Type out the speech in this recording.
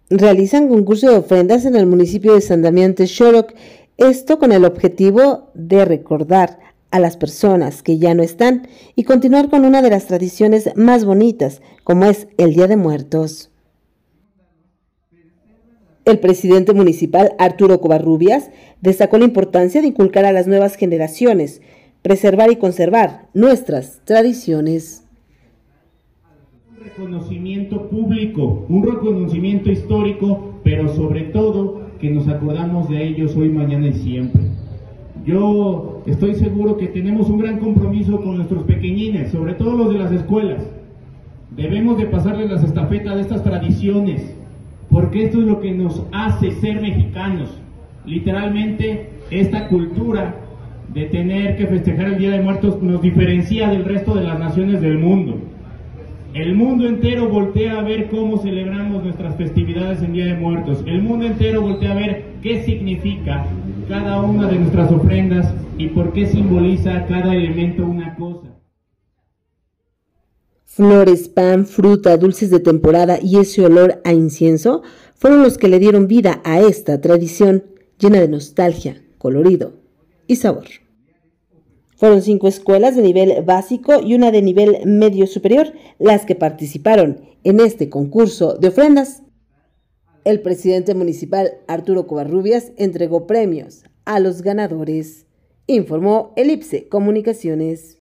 realizan concurso de ofrendas en el municipio de San Damián Texcoco, esto con el objetivo de recordar a las personas que ya no están y continuar con una de las tradiciones más bonitas, como es el Día de Muertos. El presidente municipal, Arturo Covarrubias, destacó la importancia de inculcar a las nuevas generaciones, preservar y conservar nuestras tradiciones. Un reconocimiento público, un reconocimiento histórico, pero sobre todo que nos acordamos de ellos hoy, mañana y siempre. Yo estoy seguro que tenemos un gran compromiso con nuestros pequeñines, sobre todo los de las escuelas. Debemos de pasarles las estafetas de estas tradiciones, porque esto es lo que nos hace ser mexicanos. Literalmente, esta cultura de tener que festejar el Día de Muertos nos diferencia del resto de las naciones del mundo. El mundo entero voltea a ver cómo celebramos nuestras festividades en Día de Muertos. El mundo entero voltea a ver qué significa cada una de nuestras ofrendas y por qué simboliza cada elemento una cosa. Flores, pan, fruta, dulces de temporada y ese olor a incienso fueron los que le dieron vida a esta tradición llena de nostalgia, colorido y sabor. Fueron 5 escuelas de nivel básico y una de nivel medio superior las que participaron en este concurso de ofrendas. El presidente municipal, Arturo Covarrubias, entregó premios a los ganadores, informó Elipse Comunicaciones.